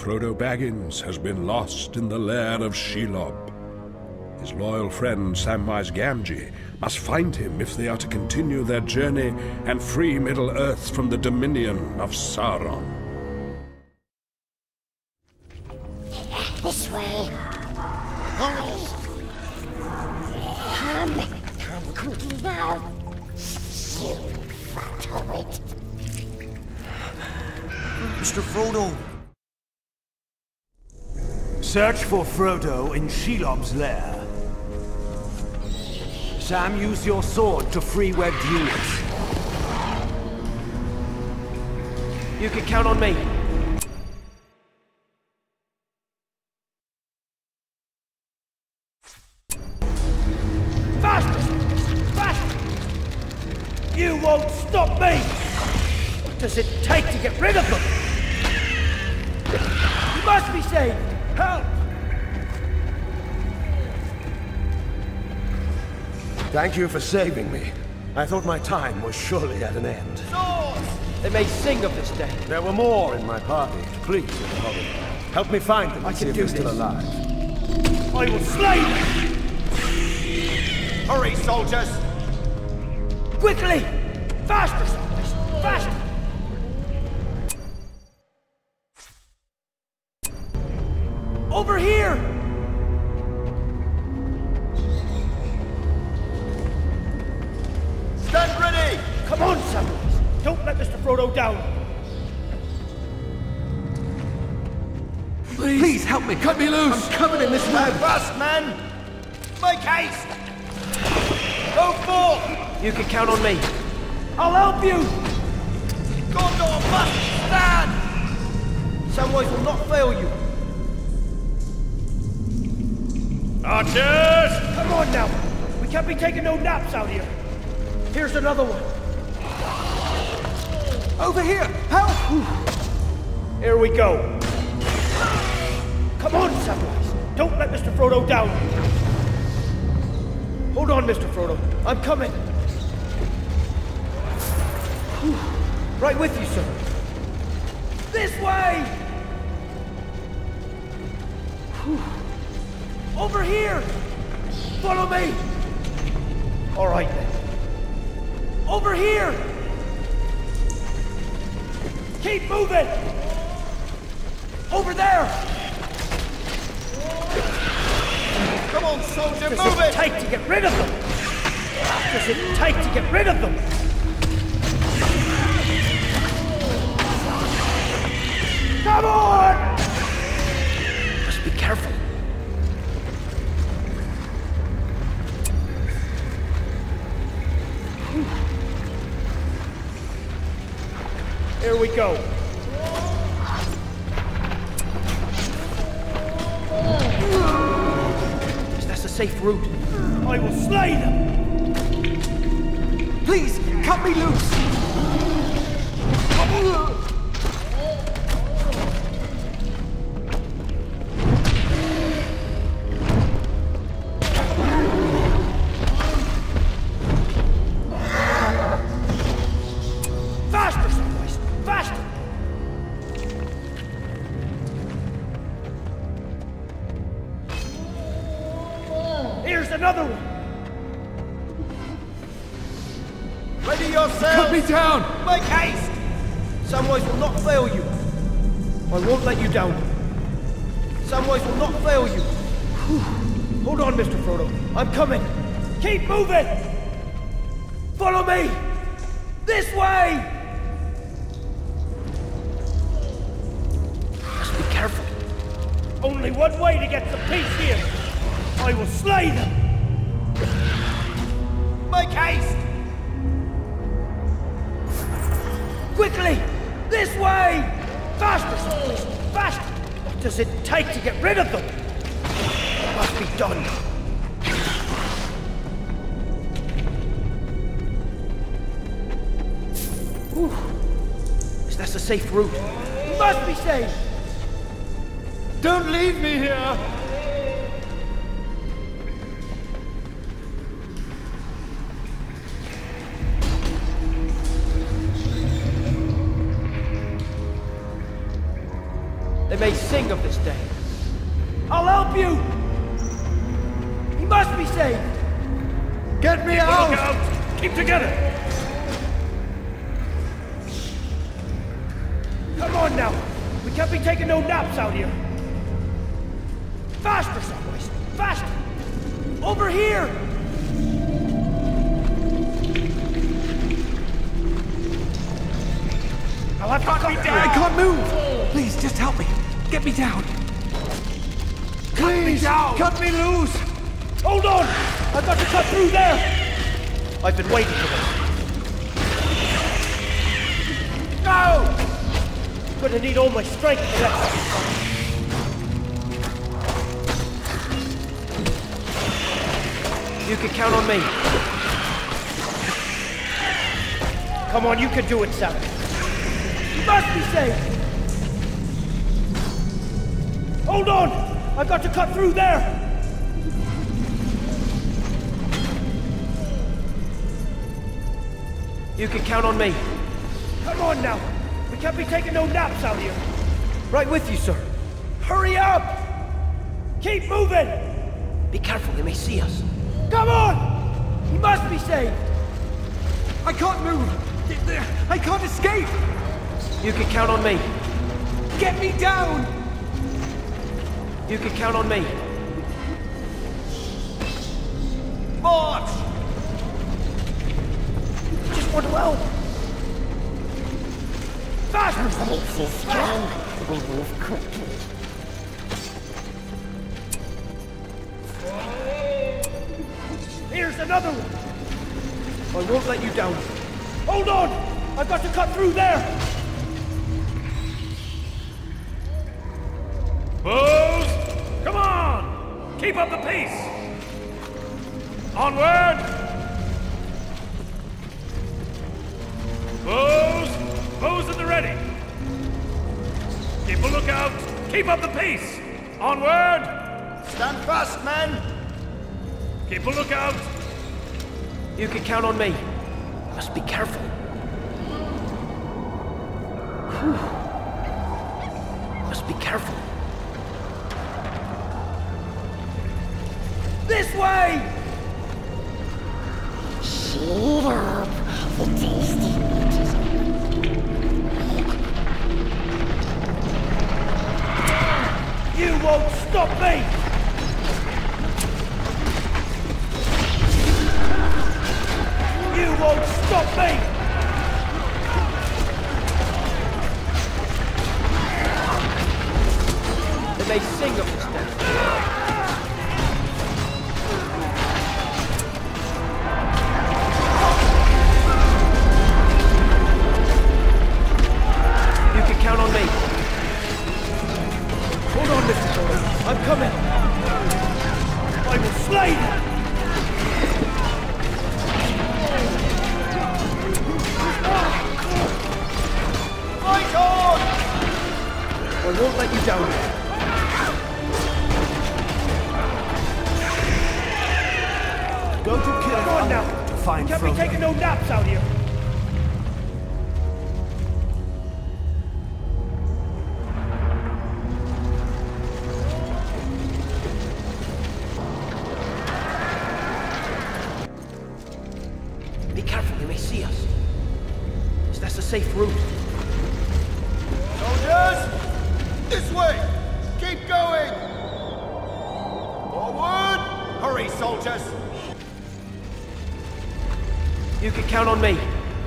Frodo Baggins has been lost in the lair of Shelob. His loyal friend Samwise Gamgee must find him if they are to continue their journey and free Middle-earth from the dominion of Sauron. This way. Hurry. Come quickly now. You fat-hobbit. Mr. Frodo. Search for Frodo in Shelob's lair. Sam, use your sword to free webbed units. You can count on me. You won't stop me! What does it take to get rid of them? You must be saved! Help! Thank you for saving me. I thought my time was surely at an end. Swords! They may sing of this day. There were more in my party. Please, Mr. Hobbit, help me find them and see if they're still alive. I will slay them! Hurry, soldiers! Quickly! Faster, Samwise! Faster! Over here! Stand ready! Come on, Samwise! Don't let Mr. Frodo down! Please help me! Cut me loose! I'm covered in this web! Fast, men! Make haste! Go forth! You can count on me. I'll help you! Gondor must stand! Samwise will not fail you. Archers! Come on now! We can't be taking no naps out here. Here's another one. Over here! Help! Here we go. Come on, Samwise. Don't let Mr. Frodo down. Hold on, Mr. Frodo. I'm coming. Right with you, sir. This way! Over here! Follow me! All right, then. Over here! Keep moving! Over there! Come on, soldier, Does move it it! take to get rid of them? Does it take to get rid of them? Come on! Must be careful. Here we go. Is that a safe route? I will slay them! Please, cut me loose! Faster, Samwise! Faster! Here's another one! Ready yourselves! Cut me down! Make haste! Samwise will not fail you. I won't let you down. Samwise will not fail you. Hold on, Mr. Frodo. I'm coming. Keep moving! Follow me! This way! Must be careful. Only one way to get some peace here. I will slay them! Make haste! Quickly! This way! Faster, Samwise! Faster! What does it take to get rid of them? It must be done. Whew. Is that a safe route? You must be safe! Don't leave me here! They may sing of this day. I'll help you! He must be saved! Get me out! Look out! Keep together! Come on now! We can't be taking no naps out here! Faster, Samwise! Faster! Over here! I'll have to cut me down! I can't move! Please, just help me. Get me down. Please, cut me loose! Hold on! I've got to cut through there! I've been waiting for this. No! Gonna need all my strength for that. You can count on me. Come on, you can do it, Sam. You must be saved! Hold on! I've got to cut through there! You can count on me. Come on now! We can't be taking no naps out here! Right with you, sir. Hurry up! Keep moving! Be careful, they may see us. Come on! He must be saved! I can't move! I can't escape! You can count on me. Get me down! You can count on me. March! Just want to help. Faster! Makes you strong. We move quickly. Here's another one! I won't let you down. Hold on! I've got to cut through there! Bows! Come on! Keep up the pace! Onward! Bows! Bows at the ready! Keep a lookout! Keep up the pace! Onward! Stand fast, men! Keep a lookout! You can count on me. Must be careful. Whew. Must be careful. This way! Sheet up. The tasty meat is You won't stop me! You won't stop me! They may sing of this day. You can count on me. Hold on, Mr. Frodo. I'm coming. I will slay you! Fight on! I won't let you down. Go to kill Come on now! to find Can't be Frodo. taking no naps out here! Be careful, they may see us. Is that a safe route? Soldiers! This way! Keep going! Forward! Hurry, soldiers! You can count on me.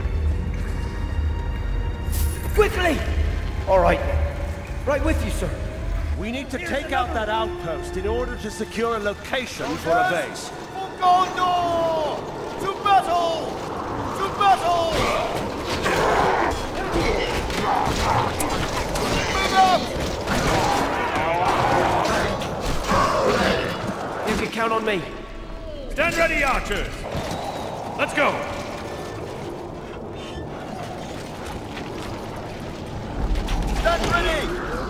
Quickly! All right. Right with you, sir. We need to take out that outpost in order to secure a location for a base. For Gondor! To battle! To battle! Move up! You can count on me. Stand ready, archers! Let's go! Stand ready!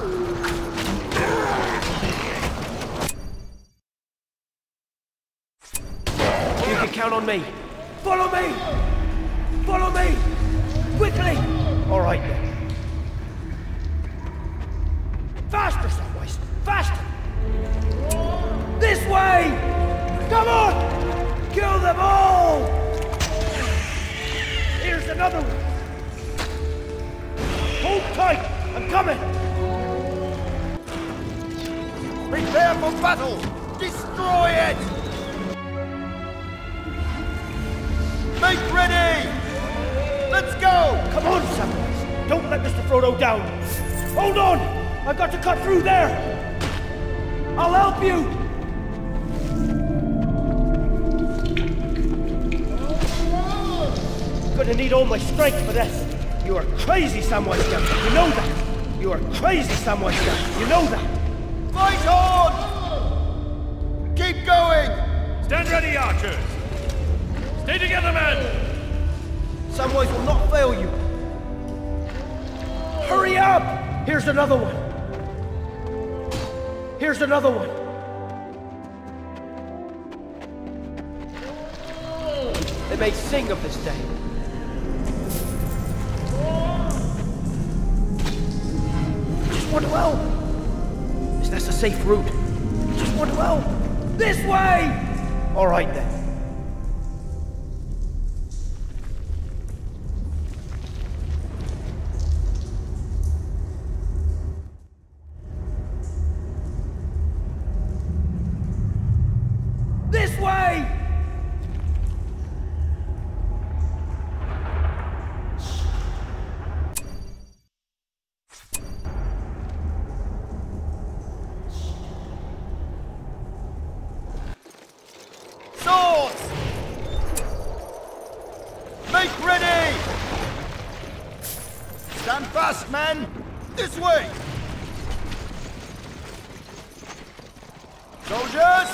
You can count on me. Follow me! Follow me! Quickly! All right then. Faster, Samwise! Faster! This way! Come on! Kill them all! Here's another one! Hold tight! I'm coming! Prepare for battle! Destroy it! Make ready! Let's go! Come on, Samwise! Don't let Mr. Frodo down! Hold on! I've got to cut through there! I'll help you! Gonna need all my strength for this! You are crazy, Samwise Gamgee! You know that! You are crazy, Samwise Gamgee! You know that! Fight on! Keep going! Stand ready, archers! Stay together, men! Samwise will not fail you! Hurry up! Here's another one! Here's another one! They may sing of this day. Just want to help! Is this a safe route? Just want to help! This way! Alright then. This way! Swords! Make ready! Stand fast, men! This way! Soldiers!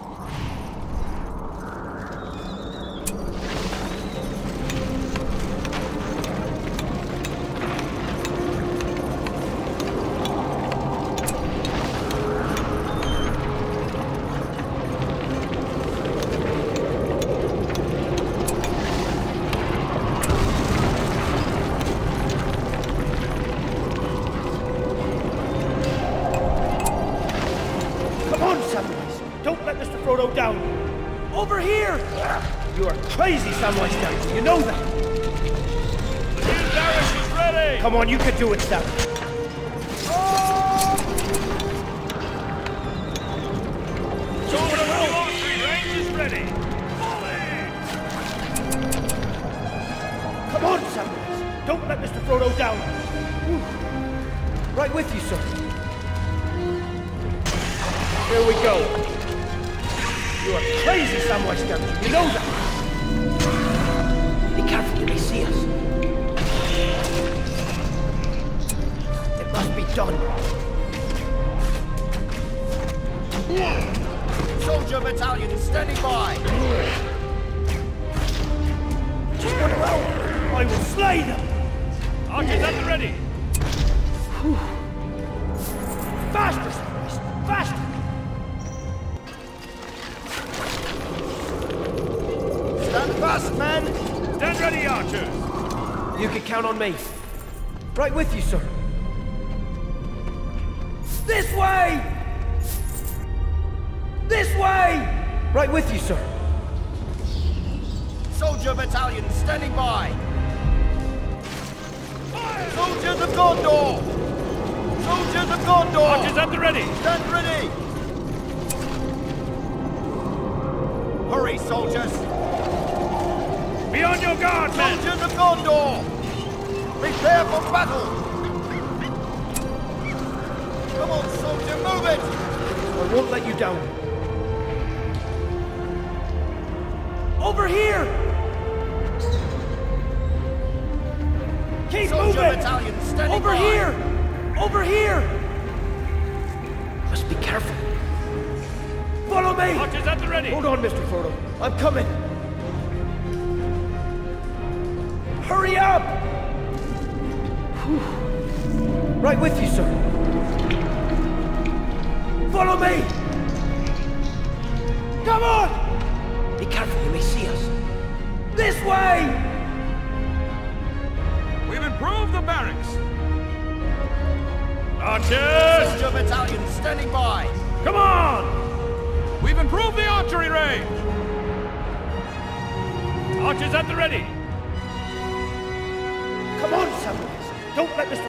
Don't let Mr. Frodo down! Over here! You are crazy, Samwise Gamgee. You know that! The new barracks is ready! Come on, you can do it, Sam. Sword of archery range is ready! Come on, Samwise. Don't let Mr. Frodo down. Whew. Right with you, sir. Here we go. You are crazy, Samwise Gamgee. You know that. Be careful, they may see us. It must be done. Soldier battalion standing by! Just want to help. I will slay them. Archers at the ready! Whew. Faster, Samwise. Faster. Stand fast, men! Stand ready, archers! You can count on me. Right with you, sir. This way! This way! Right with you, sir. Soldier battalion standing by! Soldiers of Gondor! Soldiers of Gondor! Archers at the ready! Stand ready! Hurry, soldiers! Be on your guard, men! Soldiers of Gondor! Prepare for battle! Come on, soldier, move it! I won't let you down. Over here! Keep Soldier moving! battalion standing Over by! here! Over here! Must be careful. Follow me! Archers at the ready! Hold on, Mr. Frodo. I'm coming. Hurry up! Whew. Right with you, sir. Follow me! Come on! Be careful, you may see us. This way! We've improved the barracks! Archers! Soldier battalion standing by! Come on! We've improved the archery range! Archers at the ready! Come on, Samwise! Don't let Mr.